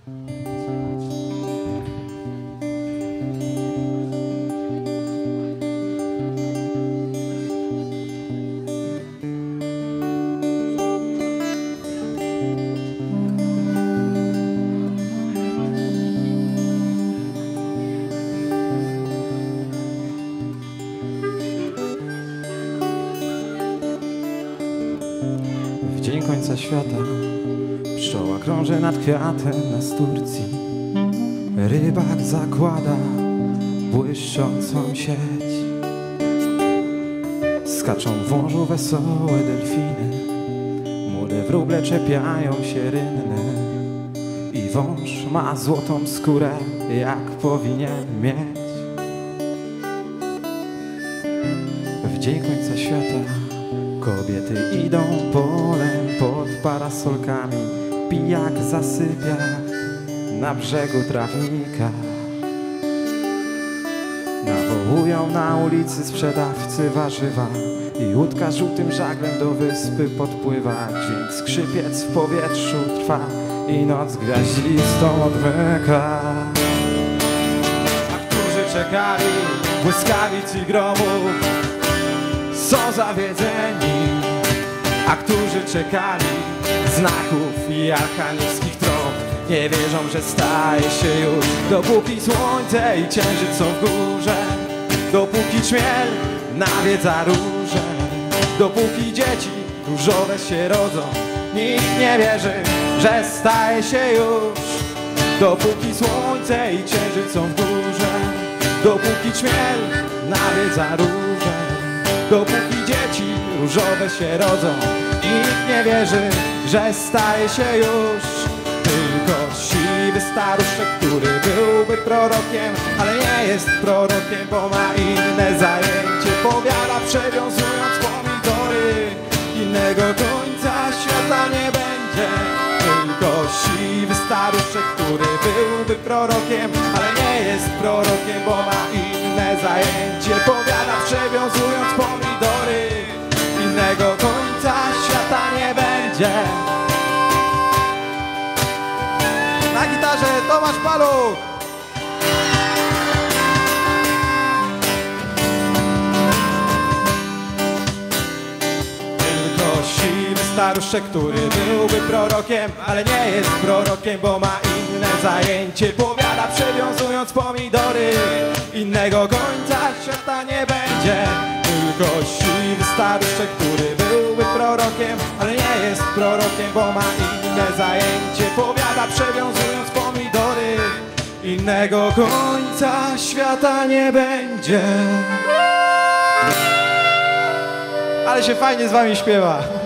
W dzień końca świata pszczoła krąży nad kwiatem na Turcji. Rybak zakłada błyszczącą sieć. Skaczą w morzu wesołe delfiny. Młode wróble czepiają się rynny. I wąż ma złotą skórę, jak powinien mieć. W dzień końca świata kobiety idą polem pod parasolkami. Pijak zasypia na brzegu trawnika. Nawołują na ulicy sprzedawcy warzywa i łódka żółtym żaglem do wyspy podpływa. Dźwięk skrzypiec w powietrzu trwa i noc gwiaździstą odmyka. A którzy czekali błyskawic i gromów, są zawiedzeni, a którzy czekali znaków i archanielskich trąb, nie wierzą, że staje się już. Dopóki słońce i księżyc są w górze, dopóki czmiel nawiedza róże, dopóki dzieci różowe się rodzą, nikt nie wierzy, że staje się już. Dopóki słońce i księżyc są w górze, dopóki czmiel nawiedza róże, dopóki dzieci różowe się rodzą, nikt nie wierzy, że staje się już. Tylko siwy staruszek, który byłby prorokiem, ale nie jest prorokiem, bo ma inne zajęcie. Powiada, przewiązując pomidory, innego końca świata nie będzie. Tylko siwy staruszek, który byłby prorokiem, ale nie jest prorokiem, bo ma inne zajęcie. Powiada, przewiązując pomidory, innego końca świata nie będzie. Na gitarze Tomasz Paluch. Tylko siwy staruszek, który byłby prorokiem, ale nie jest prorokiem, bo ma inne zajęcie. Powiada, przewiązując pomidory, innego końca świata nie będzie. Tylko siwy staruszek, który byłby prorokiem, ale nie jest prorokiem, bo ma inne zajęcie. Powiada, przewiązując pomidory, innego końca świata nie będzie. Ale się fajnie z wami śpiewa.